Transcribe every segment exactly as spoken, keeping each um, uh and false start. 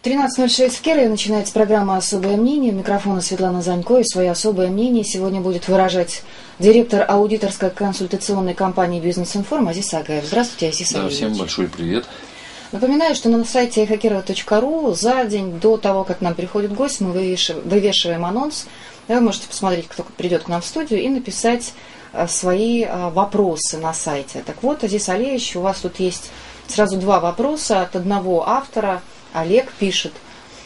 тринадцать ноль шесть в Кирове начинается программа «Особое мнение». У микрофона Светлана Занько, и свое особое мнение сегодня будет выражать директор аудиторской консультационной компании «Бизнес-информ» Азиз Агаев. Здравствуйте, Азиз да, Агаевич. Всем большой привет. Напоминаю, что на сайте эхо кирова точка ру за день до того, как к нам приходит гость, мы вывешиваем, вывешиваем анонс. Вы можете посмотреть, кто придет к нам в студию, и написать свои вопросы на сайте. Так вот, Азиз Алиевич, у вас тут есть сразу два вопроса от одного автора. Олег пишет,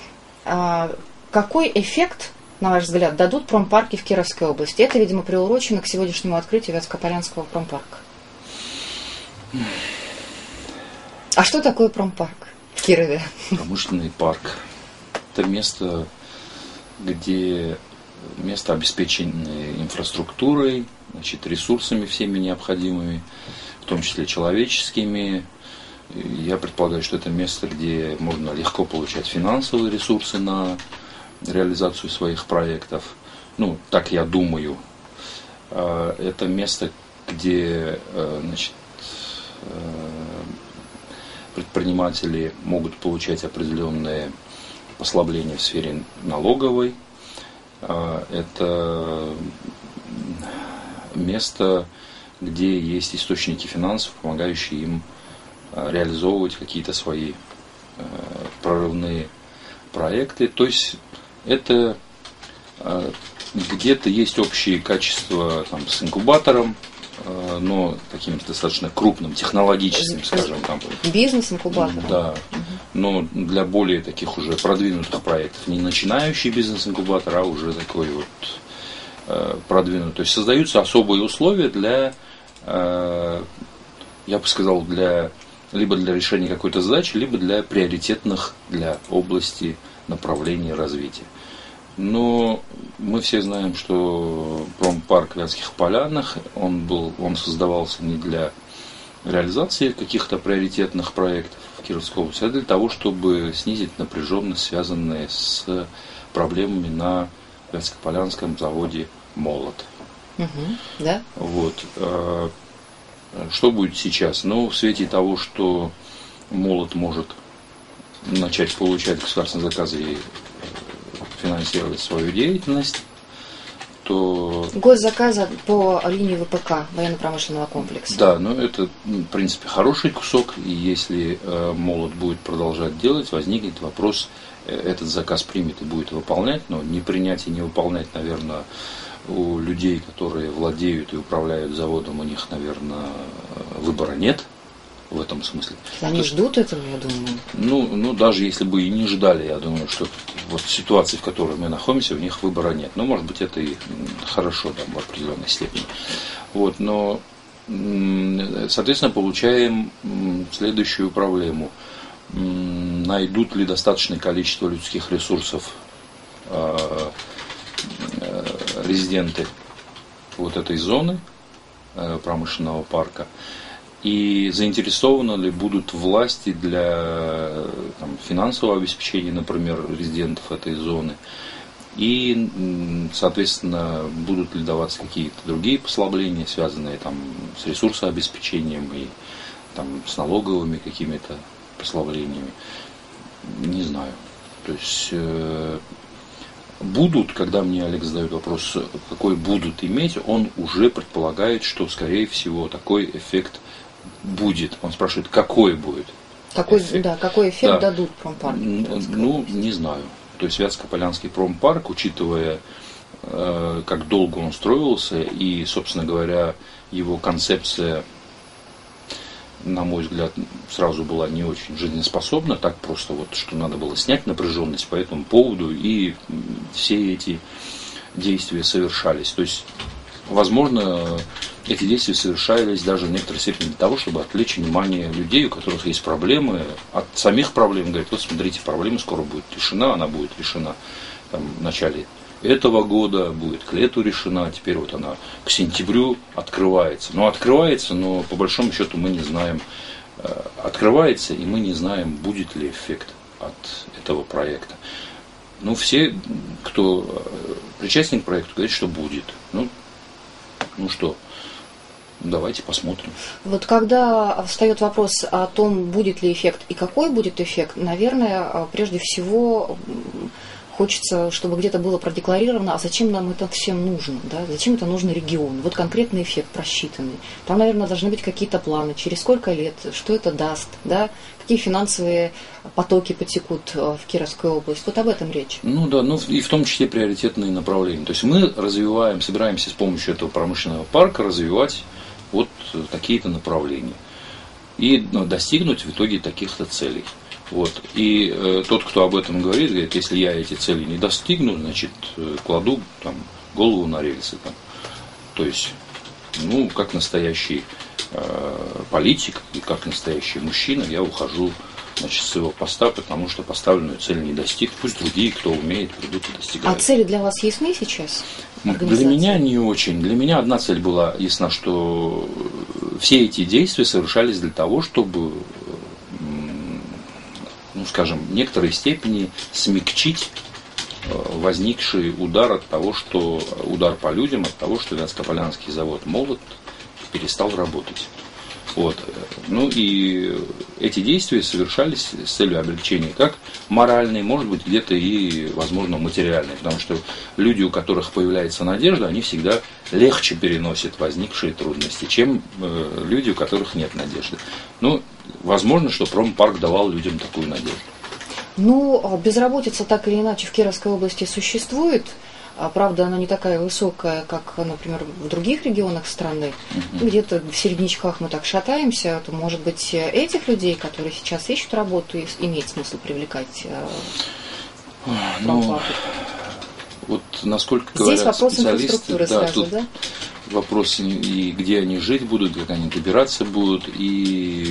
какой эффект, на ваш взгляд, дадут промпарки в Кировской области? Это, видимо, приурочено к сегодняшнему открытию Вятскополянского промпарка. А что такое промпарк в Кирове? Промышленный парк. Это место, где место обеспеченное инфраструктурой, значит, ресурсами всеми необходимыми, в том числе человеческими. Я предполагаю, что это место, где можно легко получать финансовые ресурсы на реализацию своих проектов. Ну, так я думаю. Это место, где, значит, предприниматели могут получать определенные послабления в сфере налоговой. Это место, где есть источники финансов, помогающие им реализовывать какие-то свои э, прорывные проекты. То есть это э, где-то есть общие качества там, с инкубатором, э, но таким достаточно крупным, технологическим, скажем там. Бизнес-инкубатором. Да. Угу. Но для более таких уже продвинутых проектов. Не начинающий бизнес-инкубатор, а уже такой вот э, продвинутый. То есть создаются особые условия для, э, я бы сказал, для либо для решения какой-то задачи, либо для приоритетных для области направлений развития. Но мы все знаем, что промпарк в Вятских Полянах, он, был, он создавался не для реализации каких-то приоритетных проектов в Кировской области, а для того, чтобы снизить напряженность, связанную с проблемами на Вятскополянском заводе «Молот». Угу, да? Вот. Что будет сейчас? Ну, в свете того, что «Молот» может начать получать государственные заказы и финансировать свою деятельность, то... Госзаказы по линии вэ пэ ка, военно-промышленного комплекса. Да, но это, в принципе, хороший кусок, и если «Молот» будет продолжать делать, возникнет вопрос, этот заказ примет и будет выполнять, но не принять и не выполнять, наверное, у людей, которые владеют и управляют заводом, у них, наверное, выбора нет в этом смысле. Они есть, ждут этого, я думаю. Ну, ну, даже если бы и не ждали, я думаю, что вот в ситуации, в которой мы находимся, у них выбора нет. Ну, может быть, это и хорошо там, в определенной степени. Вот, но, соответственно, получаем следующую проблему. Найдут ли достаточное количество людских ресурсов резиденты вот этой зоны промышленного парка, и заинтересованы ли будут власти для там, финансового обеспечения, например, резидентов этой зоны, и, соответственно, будут ли даваться какие-то другие послабления, связанные там, с ресурсообеспечением и там, с налоговыми какими-то послаблениями, не знаю. То есть будут, когда мне Олег задает вопрос, какой будут иметь, он уже предполагает, что, скорее всего, такой эффект будет. Он спрашивает, какой будет какой, эффект. Да, какой эффект да. дадут промпарки? Ну, не знаю. То есть Вятскополянский промпарк, учитывая, э, как долго он строился, и, собственно говоря, его концепция, на мой взгляд, сразу была не очень жизнеспособна, так просто вот, что надо было снять напряженность по этому поводу, и все эти действия совершались. То есть, возможно, эти действия совершались даже в некоторой степени для того, чтобы отвлечь внимание людей, у которых есть проблемы, от самих проблем. Говорят, вот смотрите, проблема скоро будет решена, она будет решена там, в начале этого года, будет к лету решена, теперь вот она к сентябрю открывается. Но открывается, но по большому счету мы не знаем, открывается, и мы не знаем, будет ли эффект от этого проекта. Ну, все, кто причастен к проекту, говорят, что будет. Ну, ну что, Давайте посмотрим. Вот когда встает вопрос о том, будет ли эффект и какой будет эффект, наверное, прежде всего хочется, чтобы где-то было продекларировано, а зачем нам это всем нужно, да? Зачем это нужно региону, вот конкретный эффект просчитанный. Там, наверное, должны быть какие-то планы, через сколько лет, что это даст, да? Какие финансовые потоки потекут в Кировскую область. Вот об этом речь. Ну да, ну и в том числе приоритетные направления. То есть мы развиваем, собираемся с помощью этого промышленного парка развивать вот такие-то направления и ну, достигнуть в итоге таких-то целей. Вот. И э, тот, кто об этом говорит, говорит, если я эти цели не достигну, значит, э, кладу там, голову на рельсы. Там. То есть, ну, как настоящий э, политик и как настоящий мужчина, я ухожу, значит, с его поста, потому что поставленную цель не достиг. Пусть другие, кто умеет, придут и достигают. А цели для вас ясны сейчас? Для меня не очень. Для меня одна цель была ясна, что все эти действия совершались для того, чтобы, ну, скажем, в некоторой степени смягчить возникший удар от того, что удар по людям, от того, что Вятскополянский завод «Молот» перестал работать. Вот. Ну и эти действия совершались с целью облегчения как моральной, может быть, где-то и, возможно, материальной. Потому что люди, у которых появляется надежда, они всегда легче переносят возникшие трудности, чем э, люди, у которых нет надежды. Ну, возможно, что промпарк давал людям такую надежду. Ну, безработица так или иначе в Кировской области существует. Правда, она не такая высокая, как, например, в других регионах страны. Uh-huh. Где-то в середнячках мы так шатаемся. То, может быть, этих людей, которые сейчас ищут работу, имеет смысл привлекать в ну, вот насколько говорят здесь вопрос специалисты, инфраструктуры да, сразу, тут да? Вопрос, и где они жить будут, как они добираться будут, и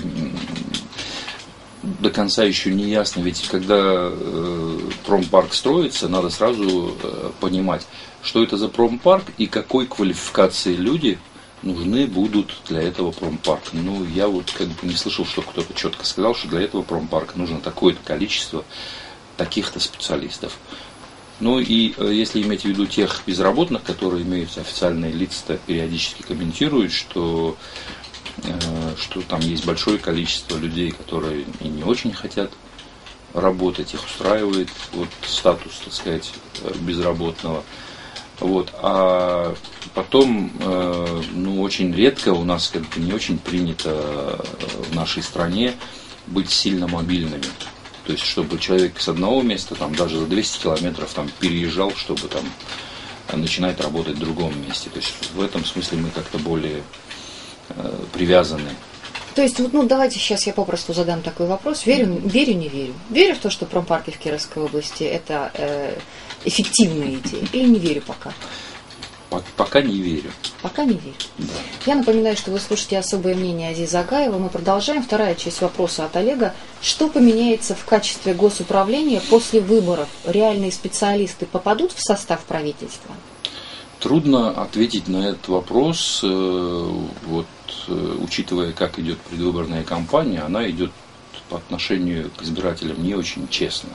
до конца еще не ясно, ведь когда э, промпарк строится, надо сразу э, понимать, что это за промпарк и какой квалификации люди нужны будут для этого промпарка. Ну, я вот как бы не слышал, что кто-то четко сказал, что для этого промпарка нужно такое-то количество таких-то специалистов. Ну и э, если иметь в виду тех безработных, которые имеются, официальные лица периодически комментируют, что что там есть большое количество людей, которые и не очень хотят работать, их устраивает вот, статус, так сказать, безработного. Вот. А потом, э, ну, очень редко у нас как бы не очень принято в нашей стране быть сильно мобильными. То есть, чтобы человек с одного места, там, даже за двести километров там, переезжал, чтобы там, начинать работать в другом месте. То есть, в этом смысле мы как-то более привязаны. То есть, ну давайте сейчас я попросту задам такой вопрос. Верю, верю, не верю. Верю в то, что промпарки в Кировской области это э, эффективная идея, или не верю пока? Пока не верю. Пока не верю. Да. Я напоминаю, что вы слушаете «Особое мнение» Азиза Агаева. Мы продолжаем. Вторая часть вопроса от Олега. Что поменяется в качестве госуправления после выборов? Реальные специалисты попадут в состав правительства? Трудно ответить на этот вопрос, вот, учитывая, как идет предвыборная кампания, она идет по отношению к избирателям не очень честно.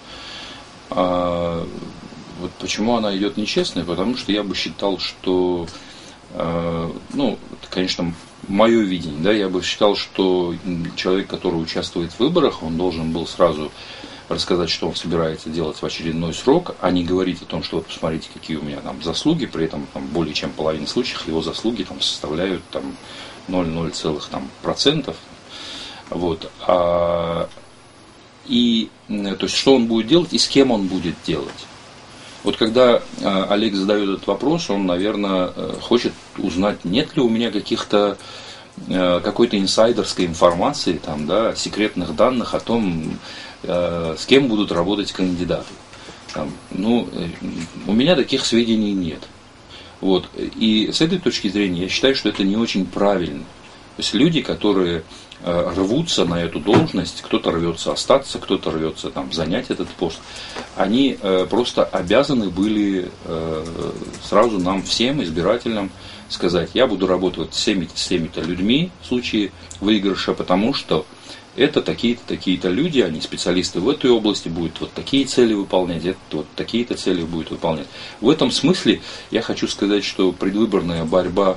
А вот почему она идет нечестно? Потому что я бы считал, что, ну, это, конечно, мое видение, да, я бы считал, что человек, который участвует в выборах, он должен был сразу рассказать, что он собирается делать в очередной срок, а не говорить о том, что вот посмотрите, какие у меня там заслуги, при этом там, более чем половина случаев его заслуги там, составляют там, ноль целых ноль целых процентов. Вот. А, и то есть, что он будет делать и с кем он будет делать. Вот когда а, Олег задает этот вопрос, он, наверное, хочет узнать, нет ли у меня каких-то какой-то инсайдерской информации, там, да, секретных данных о том, с кем будут работать кандидаты. Там, ну, у меня таких сведений нет. Вот. И с этой точки зрения я считаю, что это не очень правильно. То есть люди, которые э, рвутся на эту должность, кто-то рвется остаться, кто-то рвется там, занять этот пост, они э, просто обязаны были э, сразу нам всем, избирателям, сказать, я буду работать с теми-то людьми в случае выигрыша, потому что это такие-то, такие-то люди, они специалисты в этой области, будут вот такие цели выполнять, это вот такие-то цели будут выполнять. В этом смысле я хочу сказать, что предвыборная борьба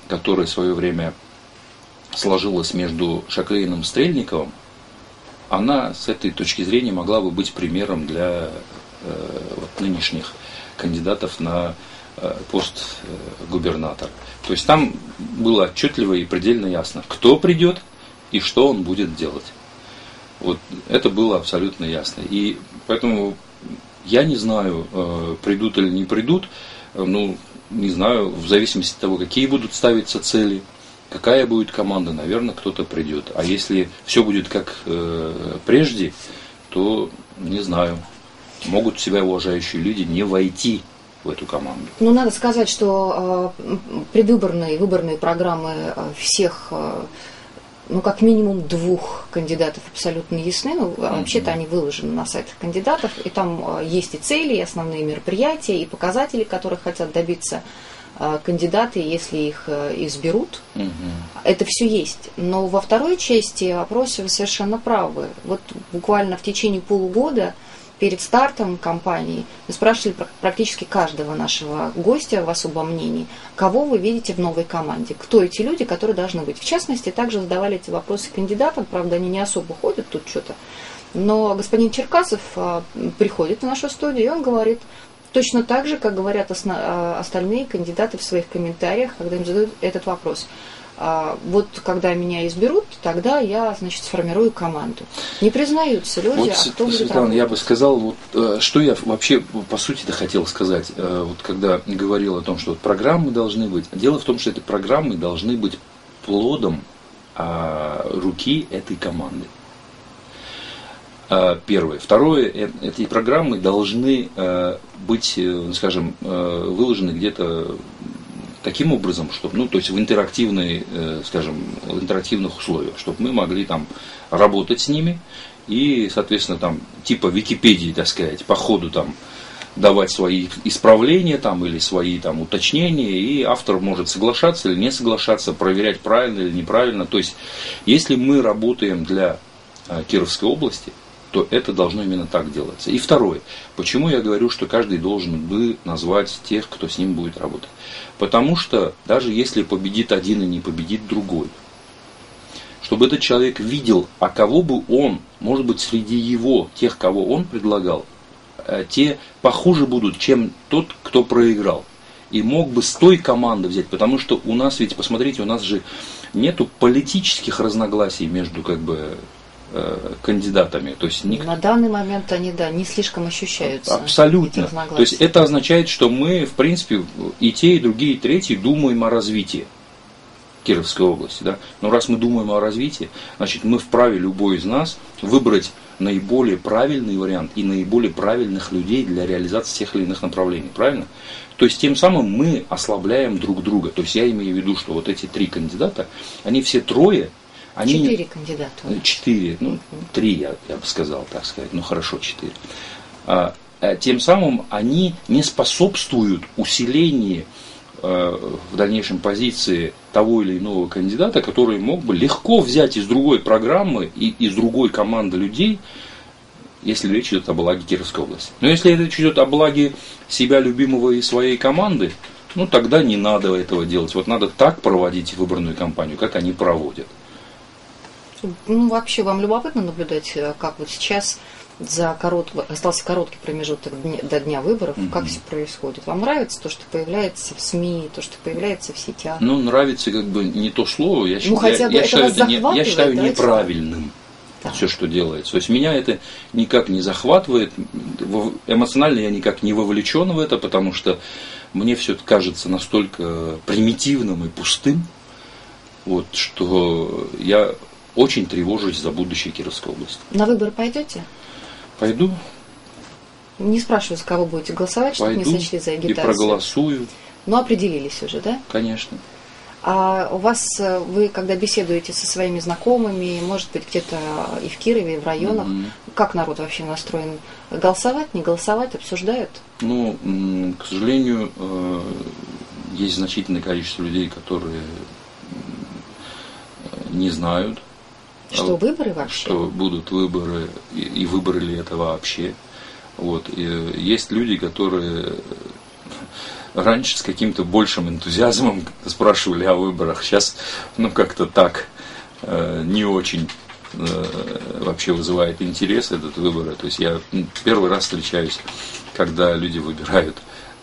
которая в свое время сложилась между Шаклейном и Стрельниковым, она с этой точки зрения могла бы быть примером для э, вот, нынешних кандидатов на э, пост э, губернатора. То есть там было отчетливо и предельно ясно, кто придет и что он будет делать. Вот это было абсолютно ясно. И поэтому я не знаю, э, придут или не придут, э, ну, не знаю, в зависимости от того, какие будут ставиться цели, какая будет команда, наверное, кто-то придет. А если все будет как э, прежде, то не знаю, могут себя уважающие люди не войти в эту команду. Ну, надо сказать, что э, предвыборные выборные программы э, всех, э, ну, как минимум двух кандидатов абсолютно ясны. Ну, mm-hmm. вообще-то они выложены на сайтах кандидатов, и там э, есть и цели, и основные мероприятия, и показатели, которых хотят добиться кандидаты, если их изберут. Угу. Это все есть. Но во второй части опроса вы совершенно правы. Вот буквально в течение полугода перед стартом кампании мы спрашивали практически каждого нашего гостя в особом мнении, кого вы видите в новой команде, кто эти люди, которые должны быть. В частности, также задавали эти вопросы кандидатам, правда, они не особо ходят тут что-то. Но господин Черкасов приходит в нашу студию, и он говорит точно так же, как говорят осно- остальные кандидаты в своих комментариях, когда им задают этот вопрос. А, вот когда меня изберут, тогда я, значит, сформирую команду. Не признаются люди, вот, а кто будет Светлана, работать. Я бы сказал, вот, что я вообще по сути-то хотел сказать, вот, когда говорил о том, что вот программы должны быть. Дело в том, что эти программы должны быть плодом а, руки этой команды. Первое. Второе, эти программы должны быть, скажем, выложены где-то таким образом, чтобы, ну, то есть в интерактивной, скажем, в интерактивных условиях, чтобы мы могли там работать с ними и, соответственно, там, типа Википедии, так сказать, по ходу там давать свои исправления там, или свои там уточнения, и автор может соглашаться или не соглашаться, проверять правильно или неправильно. То есть, если мы работаем для Кировской области, то это должно именно так делаться. И второе. Почему я говорю, что каждый должен бы назвать тех, кто с ним будет работать? Потому что даже если победит один и не победит другой, чтобы этот человек видел, а кого бы он, может быть, среди его, тех, кого он предлагал, те похуже будут, чем тот, кто проиграл. И мог бы с той команды взять, потому что у нас, ведь, посмотрите, у нас же нету политических разногласий между, как бы, кандидатами. То есть, на данный момент они, да, не слишком ощущаются. Абсолютно. То есть это означает, что мы, в принципе, и те, и другие, и третьи думаем о развитии Кировской области. Да? Но раз мы думаем о развитии, значит, мы вправе, любой из нас, выбрать наиболее правильный вариант и наиболее правильных людей для реализации тех или иных направлений. Правильно? То есть тем самым мы ослабляем друг друга. То есть я имею в виду, что вот эти три кандидата, они все трое, Они, четыре кандидата. Четыре, ну, три, я, я бы сказал, так сказать, ну хорошо, четыре. А, а, тем самым они не способствуют усилению а, в дальнейшем позиции того или иного кандидата, который мог бы легко взять из другой программы и из другой команды людей, если речь идет о благе Кировской области. Но если речь идет о благе себя любимого и своей команды, ну тогда не надо этого делать. Вот надо так проводить выборную кампанию, как они проводят. Ну, вообще, вам любопытно наблюдать, как вот сейчас за корот... остался короткий промежуток дня... до дня выборов, mm-hmm. как все происходит? Вам нравится то, что появляется в СМИ, то, что появляется в сетях? Ну, нравится как бы не то слово, я, ну, я, я, считаю, это не, я считаю давайте... неправильным. Да. Все, что делается. То есть меня это никак не захватывает, эмоционально я никак не вовлечен в это, потому что мне все это кажется настолько примитивным и пустым, вот, что я очень тревожусь за будущее Кировской области. На выборы пойдете? Пойду. Не спрашиваю, за кого будете голосовать, чтобы Пойду не сочли за агитацию. И проголосую. Ну, определились уже, да? Конечно. А у вас, вы, когда беседуете со своими знакомыми, может быть, где-то и в Кирове, и в районах, mm-hmm. как народ вообще настроен? Голосовать, не голосовать, обсуждают? Ну, к сожалению, есть значительное количество людей, которые не знают, что выборы вообще? Что будут выборы, и, и выборы ли это вообще. Вот. И есть люди, которые раньше с каким-то большим энтузиазмом спрашивали о выборах. Сейчас, ну, как-то так, не очень вообще вызывает интерес этот выбор. То есть я первый раз встречаюсь, когда люди выбирают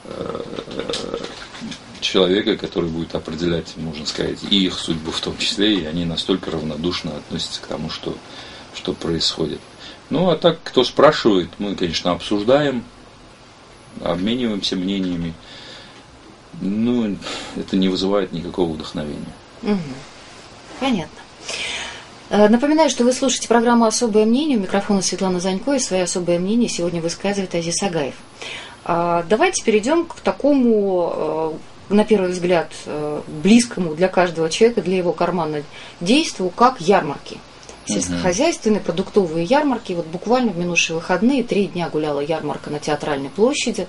человека, который будет определять, можно сказать, и их судьбу в том числе, и они настолько равнодушно относятся к тому, что, что происходит. Ну, а так, кто спрашивает, мы, конечно, обсуждаем, обмениваемся мнениями. Ну, это не вызывает никакого вдохновения. Угу. Понятно. Напоминаю, что вы слушаете программу «Особое мнение». У микрофона Светлана Занько, и свое особое мнение сегодня высказывает Азиз Агаев. Давайте перейдем к такому, на первый взгляд, близкому для каждого человека, для его кармана действию, как ярмарки. Сельскохозяйственные, продуктовые ярмарки. Вот буквально в минувшие выходные три дня гуляла ярмарка на Театральной площади.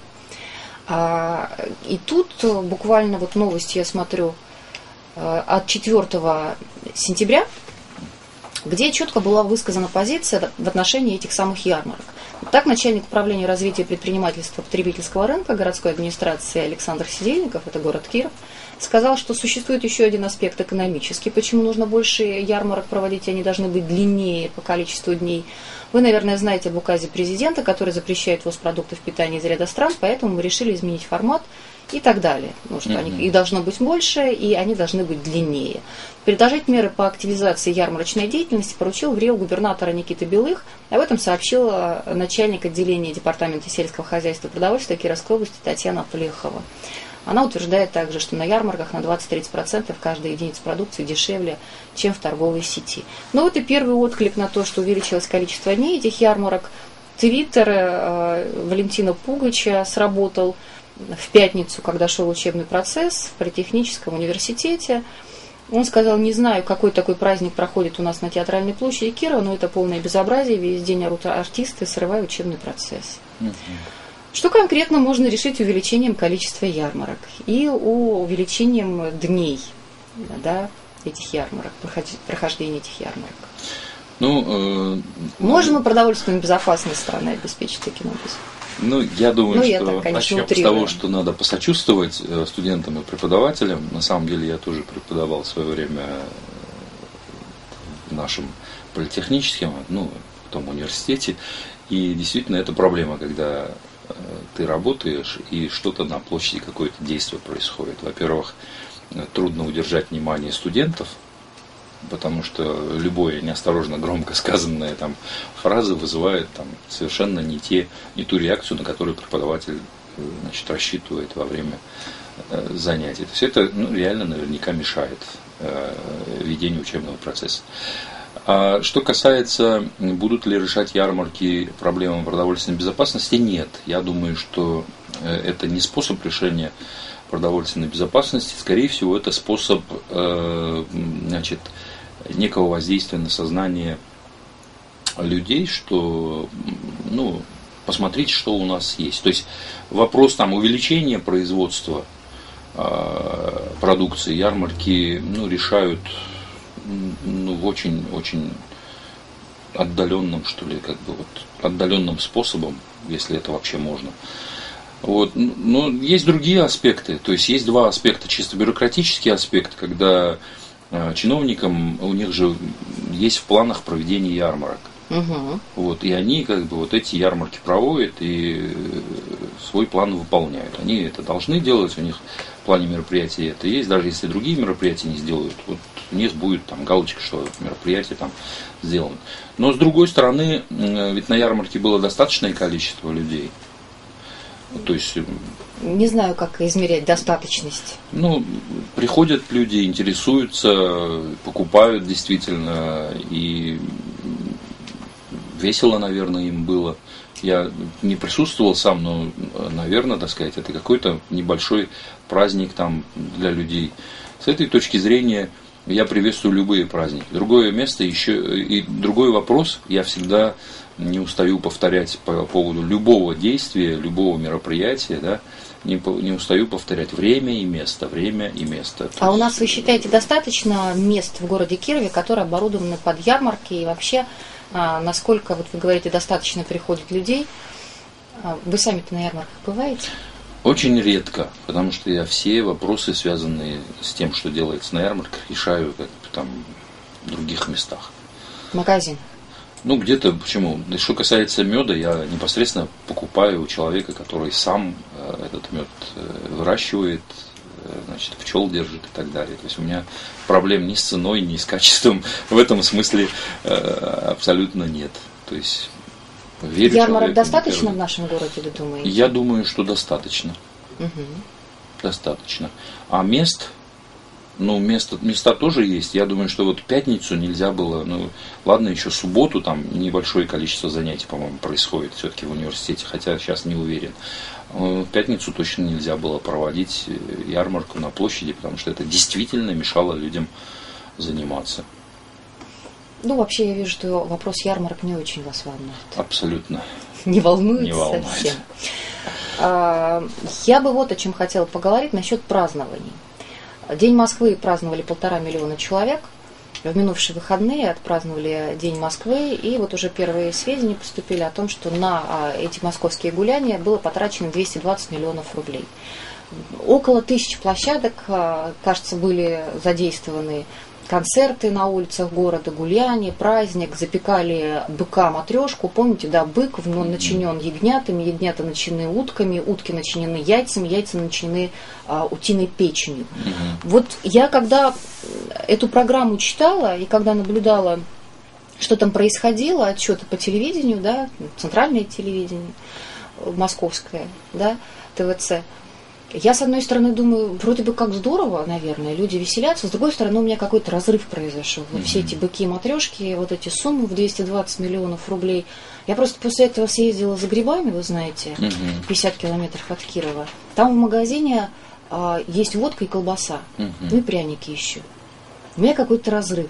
И тут буквально вот новость я смотрю от четвёртого сентября, где четко была высказана позиция в отношении этих самых ярмарок. Так, начальник управления развития предпринимательства потребительского рынка городской администрации Александр Сидельников, это город Киров, сказал, что существует еще один аспект экономический, почему нужно больше ярмарок проводить, они должны быть длиннее по количеству дней. Вы, наверное, знаете об указе президента, который запрещает ввоз продуктов питания из ряда стран, поэтому мы решили изменить формат и так далее. Потому что mm-hmm. они, их должно быть больше, и они должны быть длиннее. Предложить меры по активизации ярмарочной деятельности поручил в РИО губернатора Никита Белых. Об этом сообщила начальник отделения Департамента сельского хозяйства и продовольствия Кировской области Татьяна Плехова. Она утверждает также, что на ярмарках на двадцать-тридцать процентов каждая единица продукции дешевле, чем в торговой сети. Но вот и первый отклик на то, что увеличилось количество дней этих ярмарок. Твиттер э, Валентина Пугача сработал в пятницу, когда шел учебный процесс в Политехническом университете. Он сказал: не знаю, какой такой праздник проходит у нас на Театральной площади Кирова, но это полное безобразие, весь день орут артисты, срывая учебный процесс. Uh-huh. Что конкретно можно решить увеличением количества ярмарок и увеличением дней, да, этих ярмарок, прохождения этих ярмарок? Ну, э, Можем мы продовольственную безопасность страны обеспечить таким образом? Ну, я думаю, ну, что я так, конечно, начнем с того, что надо посочувствовать студентам и преподавателям. На самом деле я тоже преподавал в свое время в нашем политехническом, ну, в том университете. И действительно это проблема, когда ты работаешь и что-то на площади, какое-то действие происходит. Во-первых, трудно удержать внимание студентов, потому что любое неосторожно громко сказанная там фраза вызывает там совершенно не, те, не ту реакцию, на которую преподаватель, значит, рассчитывает во время э, занятий. То есть это, ну, реально наверняка мешает э, ведению учебного процесса. А что касается, будут ли решать ярмарки проблемы продовольственной безопасности, нет. Я думаю, что это не способ решения продовольственной безопасности, скорее всего, это способ, э, значит, некого воздействия на сознание людей, что, ну, посмотреть, что у нас есть. То есть вопрос там увеличения производства э, продукции, ярмарки, ну, решают, ну, в очень-очень отдаленном, что ли, как бы вот отдаленным способом, если это вообще можно. Вот. Но есть другие аспекты, то есть есть два аспекта, чисто бюрократический аспект, когда э, чиновникам, у них же есть в планах проведение ярмарок. Угу. Вот, и они как бы вот эти ярмарки проводят и свой план выполняют. Они это должны делать, у них в плане мероприятий это есть, даже если другие мероприятия не сделают, вот у них будет там галочка, что мероприятие там сделано. Но с другой стороны, ведь на ярмарке было достаточное количество людей. То есть, не знаю, как измерять достаточность. Ну, приходят люди, интересуются, покупают действительно, и весело, наверное, им было. Я не присутствовал сам, но, наверное, так сказать, это какой-то небольшой праздник там для людей. С этой точки зрения я приветствую любые праздники. Другое место еще и другой вопрос я всегда не устаю повторять по поводу любого действия, любого мероприятия, да, не, не устаю повторять время и место, время и место. А есть... у нас, вы считаете, достаточно мест в городе Кирове, которые оборудованы под ярмарки, и вообще, а, насколько, вот вы говорите, достаточно приходит людей? А вы сами-то на ярмарках бываете? Очень редко, потому что я все вопросы, связанные с тем, что делается на ярмарках, решаю как там в других местах. Магазин. Ну, где-то, почему? Что касается меда, я непосредственно покупаю у человека, который сам э, этот мед э, выращивает, э, значит, пчел держит и так далее. То есть у меня проблем ни с ценой, ни с качеством в этом смысле э, абсолютно нет. То есть верю ярмарок человеку, достаточно первый. В нашем городе, вы думаете? Я думаю, что достаточно. Угу. Достаточно. А мест... Ну, места, места тоже есть. Я думаю, что вот в пятницу нельзя было, ну, ладно, еще субботу, там небольшое количество занятий, по-моему, происходит все-таки в университете, хотя сейчас не уверен. В пятницу точно нельзя было проводить ярмарку на площади, потому что это действительно мешало людям заниматься. Ну, вообще, я вижу, что вопрос ярмарок не очень вас волнует. Абсолютно. Не волнует, не волнует. совсем. Я бы вот о чем хотела поговорить насчет празднований. День Москвы праздновали полтора миллиона человек. В минувшие выходные отпраздновали День Москвы, и вот уже первые сведения поступили о том, что на эти московские гуляния было потрачено двести двадцать миллионов рублей. Около тысячи площадок, кажется, были задействованы. Концерты на улицах города, гуляния, праздник, запекали быка матрешку. Помните, да, бык начинен ягнятами, ягнята начинены утками, утки начинены яйцами, яйца начинены а, утиной печенью. Mm-hmm. Вот я когда эту программу читала и когда наблюдала, что там происходило, отчеты по телевидению, да, центральное телевидение, московское, да, ТВЦ, я, с одной стороны, думаю, вроде бы как здорово, наверное, люди веселятся, с другой стороны, у меня какой-то разрыв произошел. Вот mm-hmm. все эти быки и матрешки, вот эти суммы в двести двадцать миллионов рублей. Я просто после этого съездила за грибами, вы знаете, mm-hmm. пятьдесят километров от Кирова. Там в магазине а, есть водка и колбаса, mm-hmm. ну и пряники еще. У меня какой-то разрыв.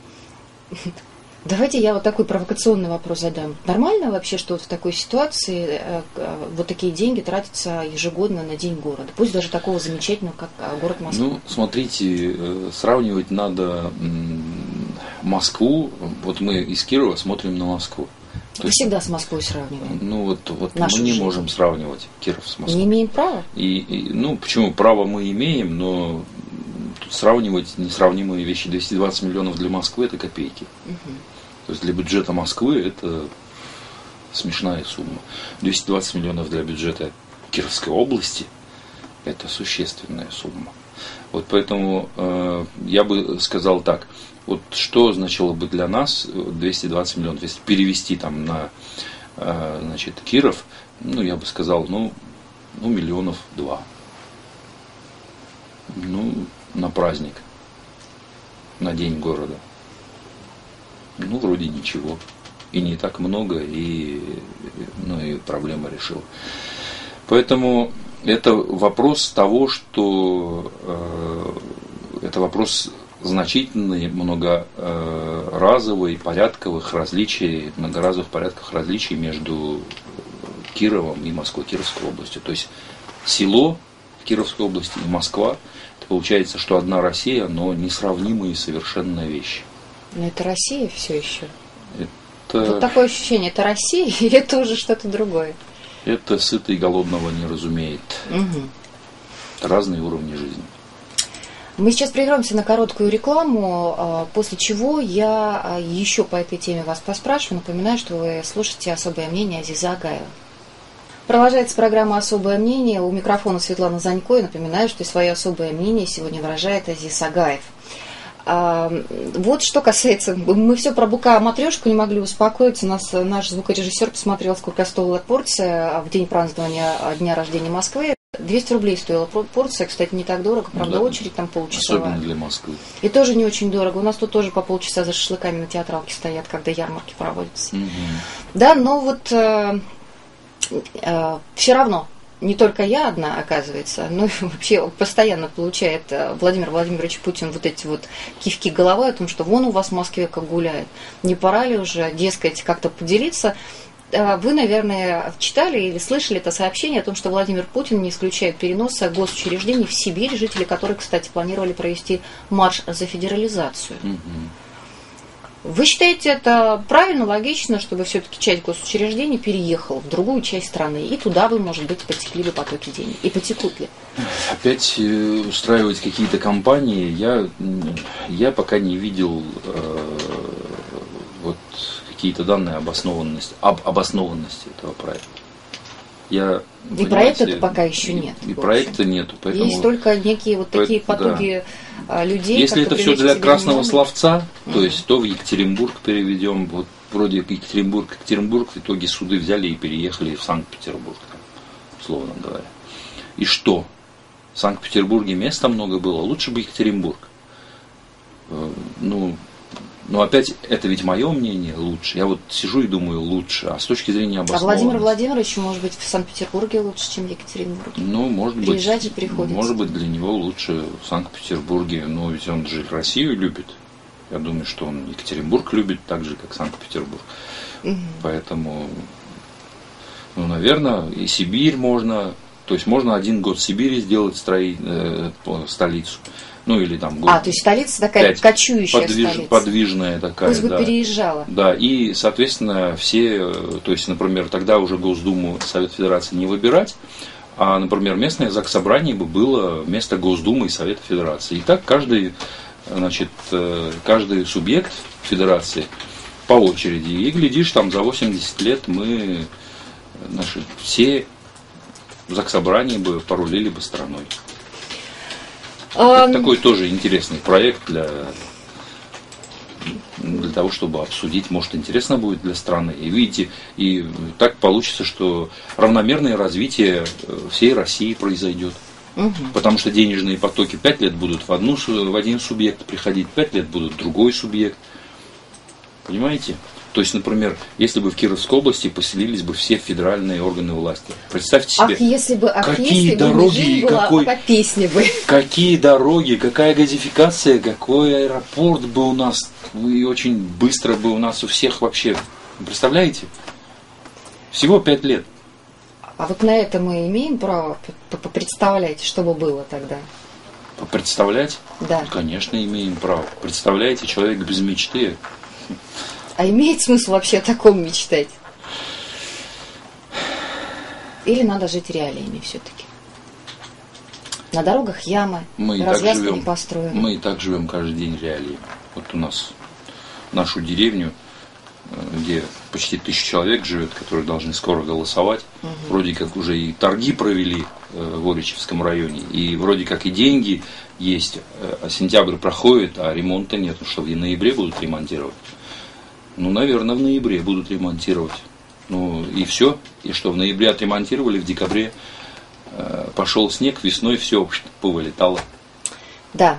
Давайте я вот такой провокационный вопрос задам. Нормально вообще, что вот в такой ситуации э, э, вот такие деньги тратятся ежегодно на День города? Пусть даже такого замечательного, как э, город Москва. Ну, смотрите, э, сравнивать надо м- Москву. Вот мы из Кирова смотрим на Москву. Вы есть, всегда с Москвой сравниваем. Ну вот, вот мы не жизнь. можем сравнивать Киров с Москвой. Не имеем права? И, и, ну, почему? Право мы имеем, но тут сравнивать несравнимые вещи. двести двадцать миллионов для Москвы – это копейки. Угу. То есть для бюджета Москвы это смешная сумма. двести двадцать миллионов для бюджета Кировской области – это существенная сумма. Вот поэтому э, я бы сказал так. Вот что значило бы для нас двести двадцать миллионов, если перевести там на э, значит, Киров, ну я бы сказал, ну, ну миллионов два. Ну, на праздник, на День города. Ну, вроде ничего. И не так много, и, ну, и проблема решила. Поэтому это вопрос того, что э, это вопрос значительный, многоразовый, порядковых различий, многоразовых порядков различий между Кировом и Москвой, Кировской областью. То есть село в Кировской области и Москва, это получается, что одна Россия, но несравнимые совершенно вещи. Но это Россия все еще. Это... Тут такое ощущение, это Россия или это уже что-то другое? Это сытый голодного не разумеет. Угу. Разные уровни жизни. Мы сейчас прервемся на короткую рекламу, после чего я еще по этой теме вас поспрашиваю. Напоминаю, что вы слушаете «Особое мнение» Азизы Агаевой. Продолжается программа «Особое мнение». У микрофона Светлана Занько. И напоминаю, что свое особое мнение сегодня выражает Азиз Агаев. Вот что касается, мы все про быка матрешку не могли успокоиться. У нас наш звукорежиссер посмотрел, сколько стоила порция в день празднования дня рождения Москвы. двести рублей стоила порция, кстати, не так дорого, правда, да, очередь там полчасовая. Особенно для Москвы. И тоже не очень дорого. У нас тут тоже по полчаса за шашлыками на театралке стоят, когда ярмарки проводятся. Угу. Да, но вот э, э, все равно. Не только я одна, оказывается, но и вообще постоянно получает Владимир Владимирович Путин вот эти вот кивки головой о том, что вон у вас в Москве как гуляет. Не пора ли уже, дескать, как-то поделиться? Вы, наверное, читали или слышали это сообщение о том, что Владимир Путин не исключает переноса госучреждений в Сибирь, жители которых, кстати, планировали провести марш за федерализацию. Вы считаете это правильно, логично, чтобы все-таки часть госучреждений переехала в другую часть страны, и туда вы, может быть, потекли бы потоки денег? И потекут ли? Опять устраивать какие-то кампании, я, я пока не видел э, вот какие-то данные обоснованности, об обоснованности этого проекта. Я, и проекта-то пока еще нет. И, и проекта нету. Поэтому, есть только некие вот такие потуги да. людей. Если это все для красного словца, mm-hmm. то есть то в Екатеринбург переведем, вот вроде Екатеринбург, Екатеринбург, в итоге суды взяли и переехали в Санкт-Петербург, условно говоря. И что? В Санкт-Петербурге места много было, лучше бы Екатеринбург. Ну, но опять, это ведь мое мнение лучше. Я вот сижу и думаю лучше. А с точки зрения обоснованности... А Владимир Владимирович, может быть, в Санкт-Петербурге лучше, чем в Екатеринбурге? Ну, может быть. Приезжать же приходится. Может быть, для него лучше в Санкт-Петербурге. Но ведь он же Россию любит. Я думаю, что он Екатеринбург любит так же, как Санкт-Петербург. Угу. Поэтому, ну, наверное, и Сибирь можно... То есть, можно один год в Сибири сделать строи, э, столицу. Ну, или там год. А, то есть столица такая кочующая подвиж, столица. Подвижная такая, пусть бы да. переезжала. Да, и, соответственно, все, то есть, например, тогда уже Госдуму Совет Федерации не выбирать, а, например, местное заксобрание бы было вместо Госдумы и Совета Федерации. И так каждый, значит, каждый субъект Федерации по очереди. И, глядишь, там за восемьдесят лет мы, наши, все заксобрания бы порулили бы страной. Это такой тоже интересный проект для, для того, чтобы обсудить. Может, интересно будет для страны. И видите, и так получится, что равномерное развитие всей России произойдет. Угу. Потому что денежные потоки пять лет будут в, одну, в один субъект приходить, пять лет будут в другой субъект. Понимаете? То есть, например, если бы в Кировской области поселились бы все федеральные органы власти. Представьте себе, ах, если бы, ах, какие если дороги, бы была, какой, по песне бы. какие дороги, какая газификация, какой аэропорт бы у нас, и очень быстро бы у нас у всех вообще. Представляете? Всего пять лет. А вот на это мы имеем право представлять, что бы было тогда? Представлять? Да. Конечно, имеем право. Представляете, человек без мечты. А имеет смысл вообще о таком мечтать? Или надо жить реалиями все-таки? На дорогах ямы, мы развязка живем, не построена. Мы и так живем каждый день реалиями. Вот у нас нашу деревню, где почти тысяча человек живет, которые должны скоро голосовать. Угу. Вроде как уже и торги провели в Оричевском районе, и вроде как и деньги есть, а сентябрь проходит, а ремонта нет, что в ноябре будут ремонтировать. Ну, наверное, в ноябре будут ремонтировать. Ну, и все. И что, в ноябре отремонтировали, в декабре э, пошел снег, весной все повылетало. Да.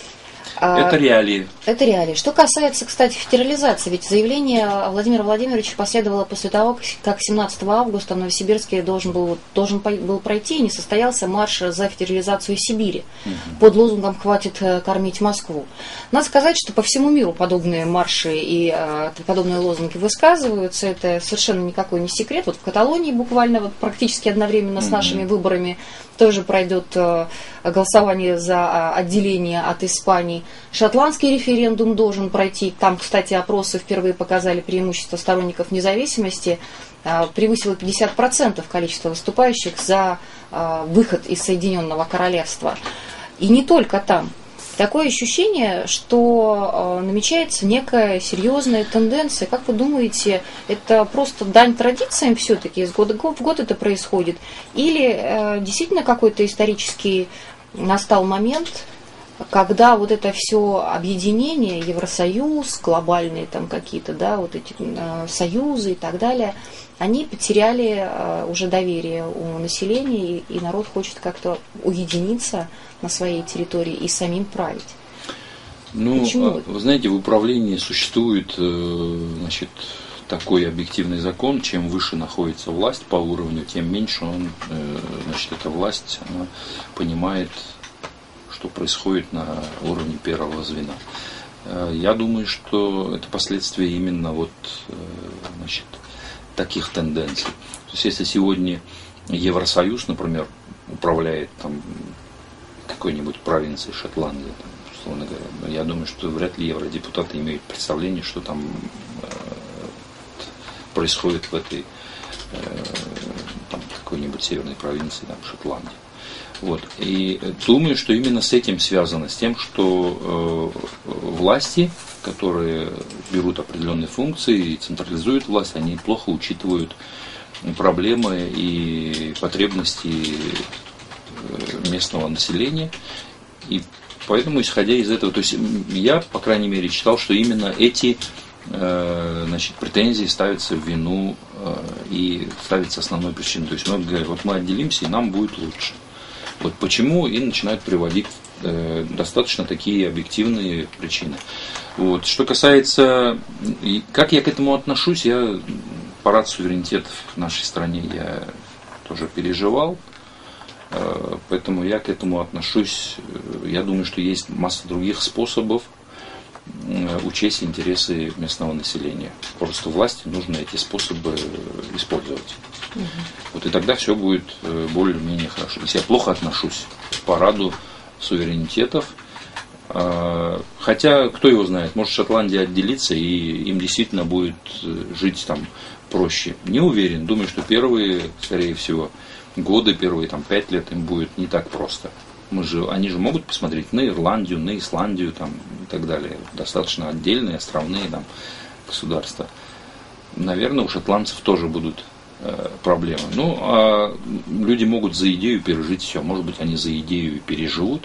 Это реалии. Это реалии. Что касается, кстати, федерализации, ведь заявление Владимира Владимировича последовало после того, как семнадцатого августа в Новосибирске должен был, должен был пройти и не состоялся марш за федерализацию Сибири. Угу. Под лозунгом «Хватит кормить Москву». Надо сказать, что по всему миру подобные марши и э, подобные лозунги высказываются. Это совершенно никакой не секрет. Вот в Каталонии буквально вот практически одновременно с нашими угу. выборами тоже пройдет э, голосование за э, отделение от Испании. Шотландский референдум должен пройти. Там, кстати, опросы впервые показали преимущество сторонников независимости. Э, превысило пятьдесят процентов количество выступающих за э, выход из Соединенного Королевства. И не только там. Такое ощущение, что э, намечается некая серьезная тенденция. Как вы думаете, это просто дань традициям все-таки, из года в год это происходит? Или э, действительно какой-то исторический настал момент, когда вот это все объединение, Евросоюз, глобальные там какие-то, да, вот эти э, союзы и так далее, они потеряли э, уже доверие у населения, и, и народ хочет как-то уединиться на своей территории и самим править. Ну, Почему? Вы знаете, в управлении существует, э, значит, такой объективный закон: чем выше находится власть по уровню, тем меньше он, э, значит, эта власть, она понимает, что происходит на уровне первого звена. Я думаю, что это последствия именно вот, значит, таких тенденций. То есть, если сегодня Евросоюз, например, управляет там какой-нибудь провинцией Шотландии, там, условно говоря. Но я думаю, что вряд ли евродепутаты имеют представление, что там э, происходит в этой э, там, какой-нибудь северной провинции, там, Шотландии. Вот. И думаю, что именно с этим связано, с тем, что э, власти, которые берут определенные функции и централизуют власть, они плохо учитывают проблемы и потребности местного населения. И поэтому, исходя из этого, то есть я, по крайней мере, считал, что именно эти э, значит, претензии ставятся в вину э, и ставятся основной причиной. То есть мы говорим, вот мы отделимся, и нам будет лучше. Вот почему и начинают приводить э, достаточно такие объективные причины. Вот. Что касается, как я к этому отношусь, я парад суверенитета в нашей стране я тоже переживал, э, поэтому я к этому отношусь, я думаю, что есть масса других способов э, учесть интересы местного населения. Просто власти нужно эти способы использовать. Угу. Вот и тогда все будет более-менее хорошо. Если я плохо отношусь к параду суверенитетов, хотя, кто его знает, может Шотландия отделится, и им действительно будет жить там проще. Не уверен, думаю, что первые, скорее всего, годы, первые там пять лет им будет не так просто. Мы же, они же могут посмотреть на Ирландию, на Исландию там, и так далее. Достаточно отдельные, островные там, государства. Наверное, у шотландцев тоже будут проблемы. Ну, а люди могут за идею пережить все. Может быть, они за идею и переживут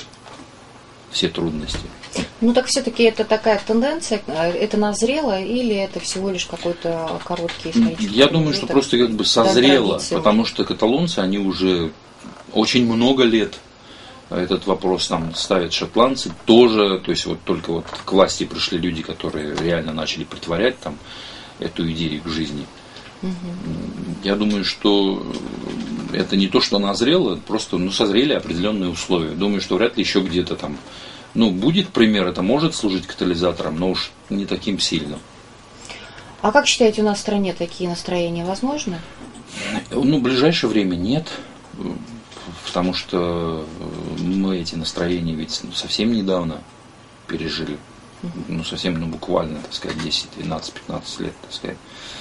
все трудности. Ну, так все-таки это такая тенденция, это назрело или это всего лишь какой-то короткий исторический Я думаю, что просто как бы созрело, потому что каталонцы, они уже очень много лет этот вопрос там ставят шотландцы тоже, то есть вот только вот к власти пришли люди, которые реально начали притворять там эту идею к жизни. Я думаю, что это не то, что назрело, просто ну, созрели определенные условия. Думаю, что вряд ли еще где-то там, ну, будет пример, это может служить катализатором, но уж не таким сильным. А как считаете, у нас в стране такие настроения возможны? Ну, в ближайшее время нет, потому что мы эти настроения ведь ну, совсем недавно пережили. Ну, совсем, ну, буквально, так сказать, десять, двенадцать, пятнадцать лет, так сказать.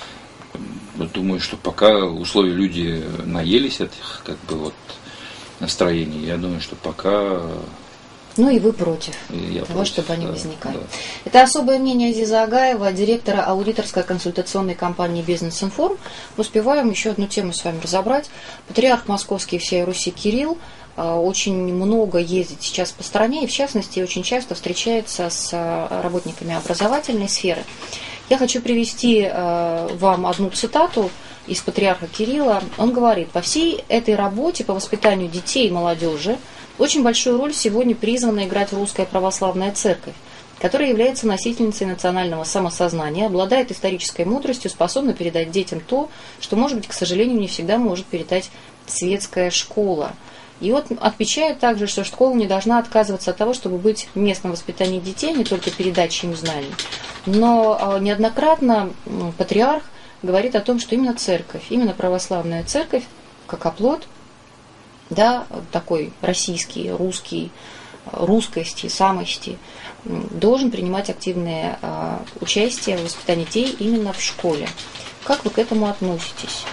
Думаю, что пока условия люди наелись этих как бы вот настроений, я думаю, что пока... Ну и вы против я того, против, чтобы они да, возникали. Да. Это особое мнение Азиза Агаева, директора аудиторской консультационной компании «Бизнес-информ». Успеваем еще одну тему с вами разобрать. Патриарх Московский всей Руси Кирилл очень много ездит сейчас по стране и, в частности, очень часто встречается с работниками образовательной сферы. Я хочу привести вам одну цитату из патриарха Кирилла. Он говорит: «Во всей этой работе по воспитанию детей и молодежи очень большую роль сегодня призвана играть Русская Православная Церковь, которая является носительницей национального самосознания, обладает исторической мудростью, способна передать детям то, что, может быть, к сожалению, не всегда может передать светская школа». И вот отмечает также, что школа не должна отказываться от того, чтобы быть местом воспитания детей, не только передачей им знаний. Но неоднократно патриарх говорит о том, что именно церковь, именно православная церковь, как оплот, да, такой российский, русский, русскости, самости, должен принимать активное участие в воспитании детей именно в школе. Как вы к этому относитесь?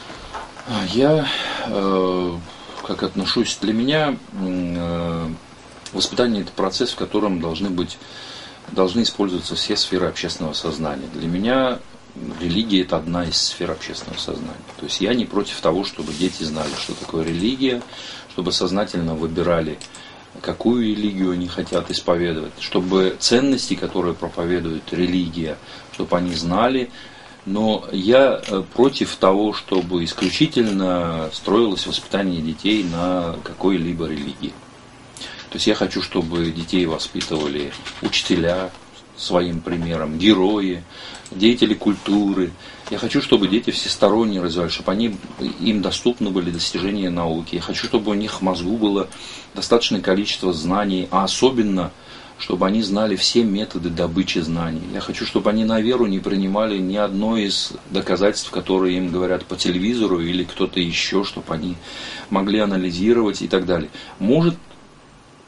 Я... Э... как отношусь, для меня э, воспитание – это процесс, в котором должны быть, должны использоваться все сферы общественного сознания. Для меня религия – это одна из сфер общественного сознания. То есть я не против того, чтобы дети знали, что такое религия, чтобы сознательно выбирали, какую религию они хотят исповедовать, чтобы ценности, которые проповедует религия, чтобы они знали. Но я против того, чтобы исключительно строилось воспитание детей на какой-либо религии. То есть я хочу, чтобы детей воспитывали учителя своим примером, герои, деятели культуры. Я хочу, чтобы дети всесторонне развивались, чтобы они, им доступны были достижения науки. Я хочу, чтобы у них в мозгу было достаточное количество знаний, а особенно чтобы они знали все методы добычи знаний. Я хочу, чтобы они на веру не принимали ни одно из доказательств, которые им говорят по телевизору или кто-то еще, чтобы они могли анализировать и так далее. Может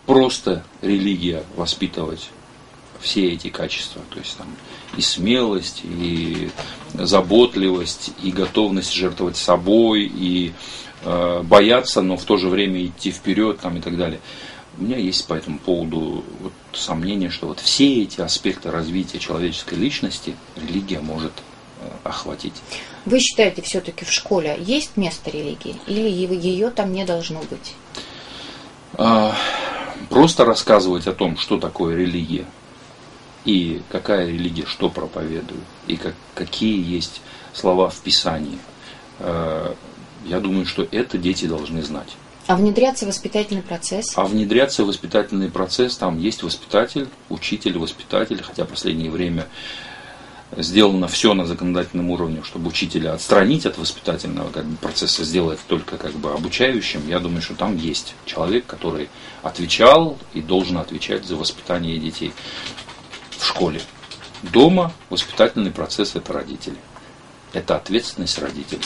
просто религия воспитывать все эти качества, то есть там и смелость, и заботливость, и готовность жертвовать собой, и э, бояться, но в то же время идти вперед там, и так далее. У меня есть по этому поводу вот сомнение, что вот все эти аспекты развития человеческой личности религия может э, охватить. Вы считаете, все-таки в школе есть место религии, или ее там не должно быть? А, просто рассказывать о том, что такое религия, и какая религия что проповедует, и как, какие есть слова в Писании, э, я думаю, что это дети должны знать. А внедряться в воспитательный процесс? А внедряться в воспитательный процесс, там есть воспитатель, учитель, воспитатель, хотя в последнее время сделано все на законодательном уровне, чтобы учителя отстранить от воспитательного как бы, процесса, сделать только как бы обучающим. Я думаю, что там есть человек, который отвечал и должен отвечать за воспитание детей в школе. Дома воспитательный процесс – это родители. Это ответственность родителей.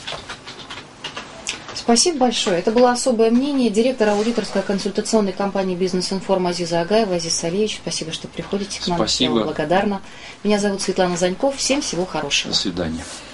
Спасибо большое. Это было особое мнение директора аудиторской консультационной компании «Бизнес-информ» Азиза Агаева. Азиз Салиевич, спасибо, что приходите к нам. Спасибо. Я вам благодарна. Меня зовут Светлана Заньков. Всем всего хорошего. До свидания.